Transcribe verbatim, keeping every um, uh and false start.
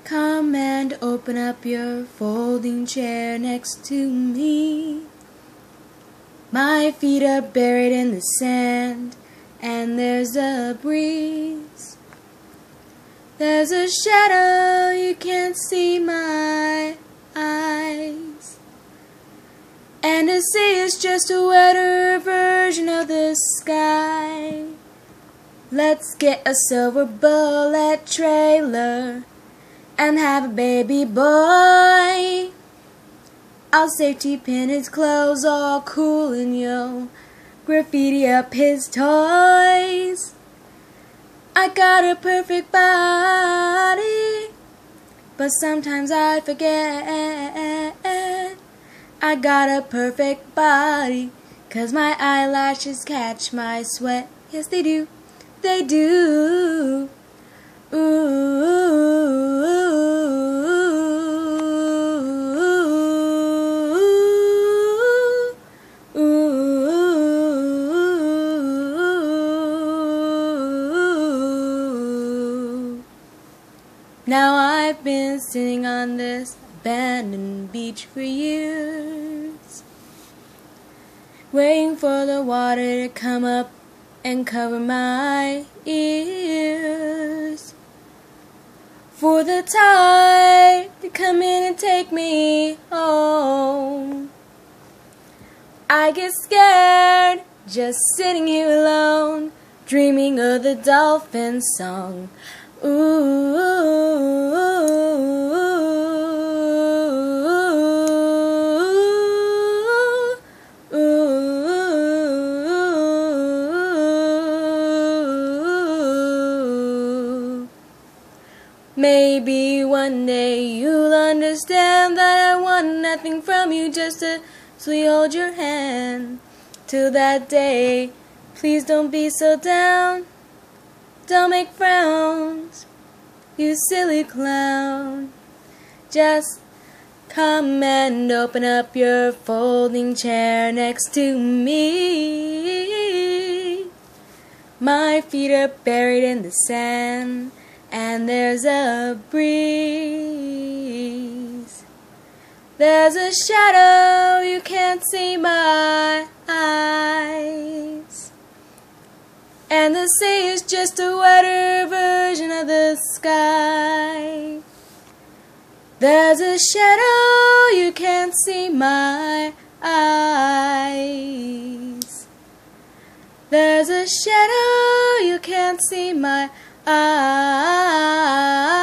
Come and open up your folding chair next to me. My feet are buried in the sand, and there's a breeze. There's a shadow, you can't see my eyes. And the sea is just a wetter version of the sky. Let's get a silver bullet trailer and have a baby boy. I'll safety pin his clothes all cool and you'll graffiti up his toys. I got a perfect body, but sometimes I forget I got a perfect body, 'cause my eyelashes catch my sweat. Yes, they do, they do. Ooh, ooh, ooh, ooh. Now I've been sitting on this abandoned beach for years, waiting for the water to come up and cover my ears, for the tide to come in and take me home. I get scared just sitting here alone, dreaming of the dolphin song. Ooh, maybe one day you'll understand that I want nothing from you, just to sweet hold your hand. Till that day, please don't be so down. Don't make frowns, you silly clown. Just come and open up your folding chair next to me. My feet are buried in the sand, and there's a breeze. There's a shadow, you can't see my eyes. And the sea is just a wetter version of the sky. There's a shadow, you can't see my eyes. There's a shadow, you can't see my eyes.